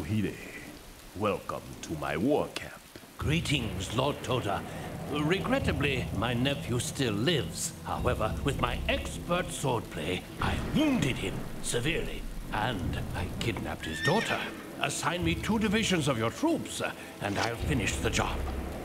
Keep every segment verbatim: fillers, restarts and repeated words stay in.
Ohide. Welcome to my war camp. Greetings, Lord Toda. Regrettably, my nephew still lives. However, with my expert swordplay, I wounded him severely, and I kidnapped his daughter. Assign me two divisions of your troops, and I'll finish the job.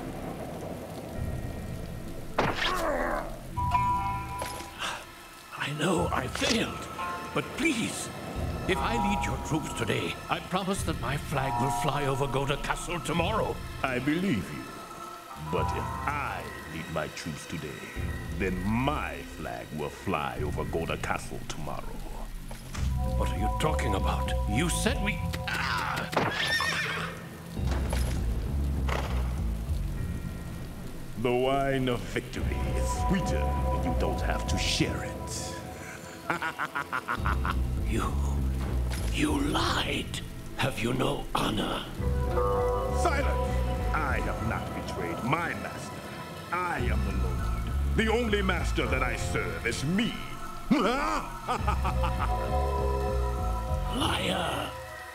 I know I failed, but please, if I lead your troops today, I promise that my flag will fly over Goda Castle tomorrow. I believe you. But if I lead my troops today, then my flag will fly over Goda Castle tomorrow. What are you talking about? You said we... Ah! The wine of victory is sweeter when you don't have to share it. You... you lied. Have you no honor? Silence! I have not betrayed my master. I am the Lord. The only master that I serve is me. Liar!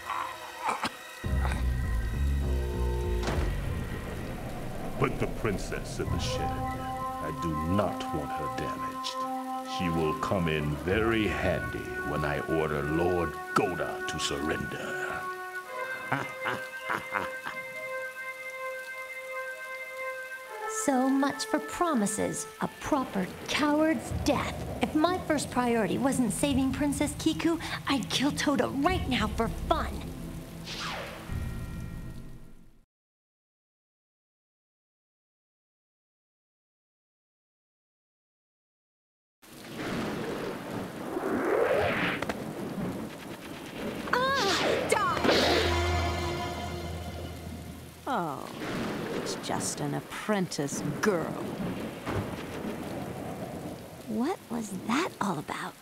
Put the princess in the shed. I do not want her damaged. She will come in very handy when I order Lord Goda to surrender. So much for promises. A proper coward's death. If my first priority wasn't saving Princess Kiku, I'd kill Toda right now for fun. Oh, it's just an apprentice girl. What was that all about?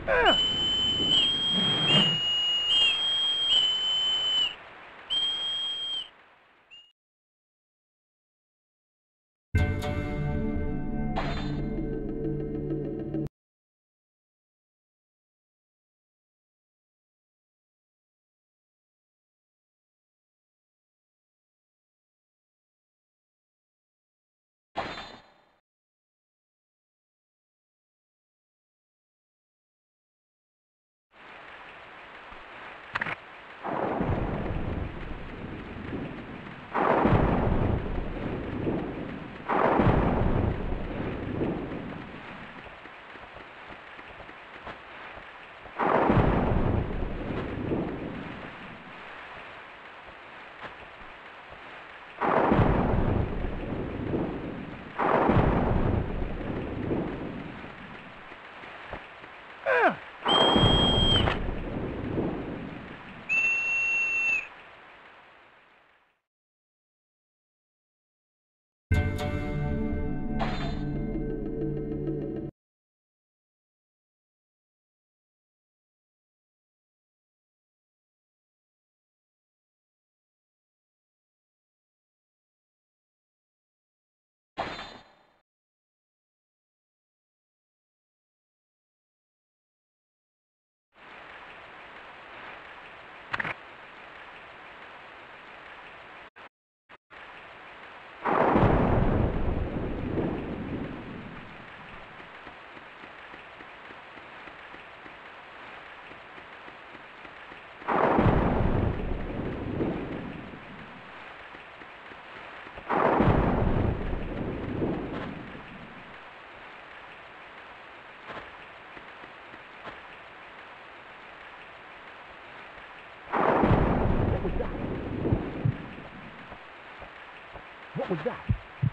What was that?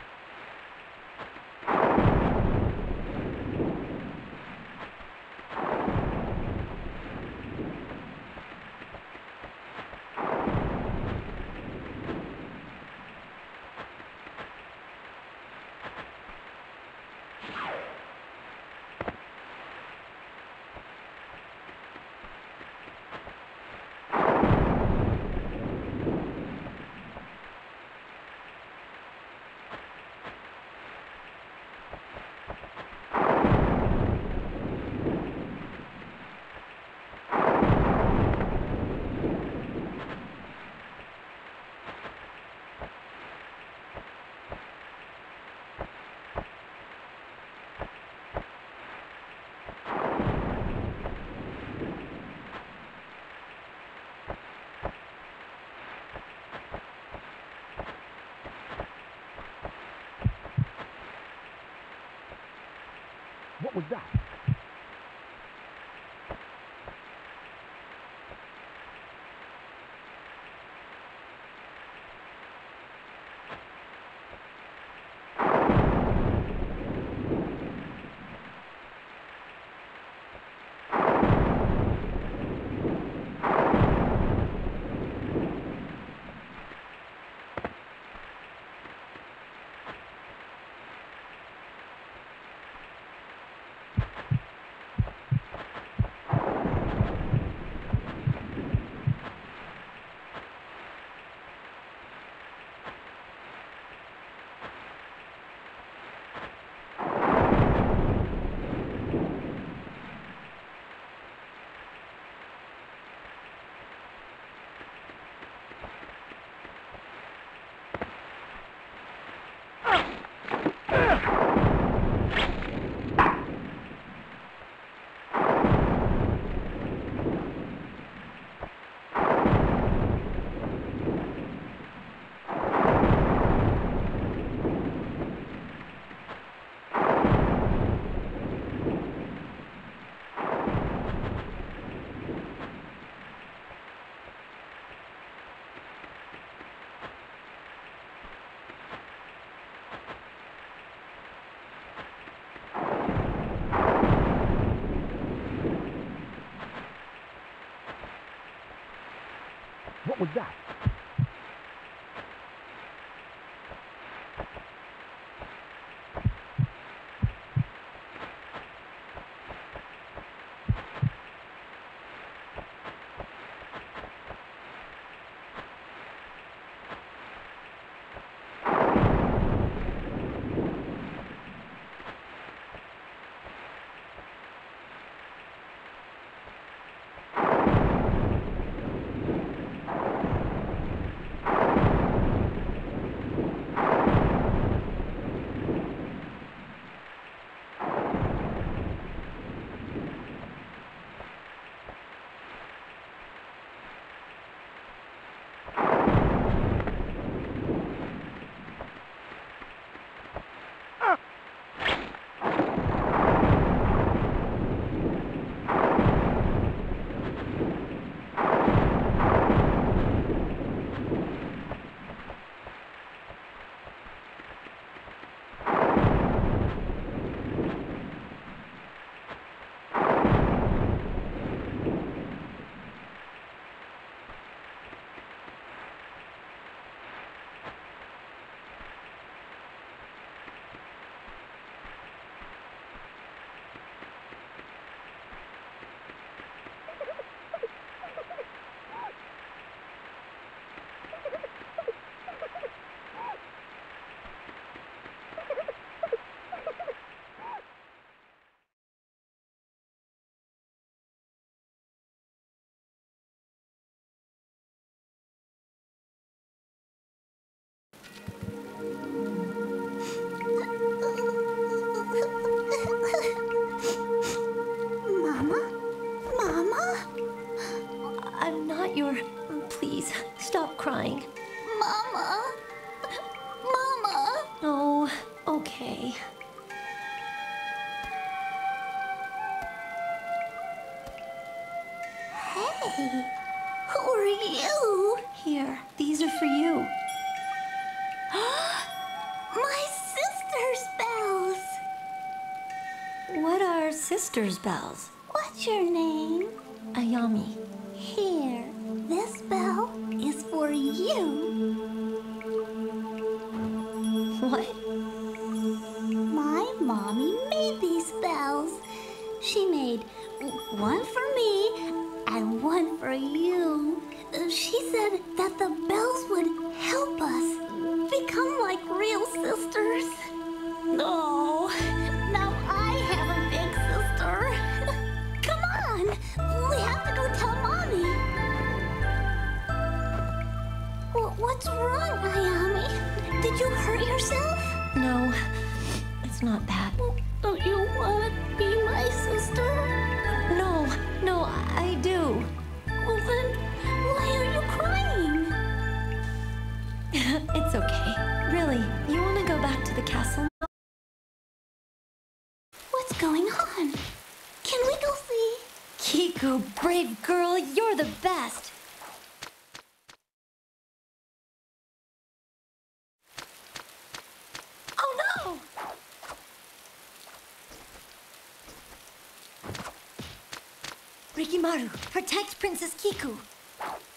What was that? What was that? Hey, who are you? Here, these are for you. My sister's bells! What are sister's bells? What's your name? Ayami. Here, this bell is for you. What? My mommy made these bells. She made one for me and one for you. She said that the bells would help us become like real sisters. Oh, now I have a big sister. Come on, we have to go tell Mommy. Wh- What's wrong, Ayami? Did you hurt yourself? No, it's not that. Don't you want to be my sister? No, no, I do. Well, then, why are you crying? It's okay. Really, you want to go back to the castle? What's going on? Can we go see? Kiku, brave girl, you're the best. Oh no! Rikimaru, protect Princess Kiku.